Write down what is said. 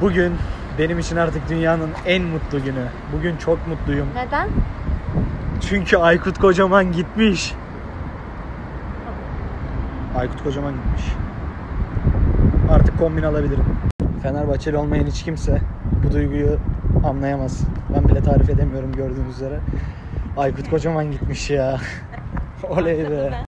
Bugün benim için artık dünyanın en mutlu günü. Bugün çok mutluyum. Neden? Çünkü Aykut Kocaman gitmiş. Aykut Kocaman gitmiş. Artık kombin alabilirim. Fenerbahçeli olmayan hiç kimse bu duyguyu anlayamaz. Ben bile tarif edemiyorum gördüğünüz üzere. Aykut Kocaman gitmiş ya. Oley be.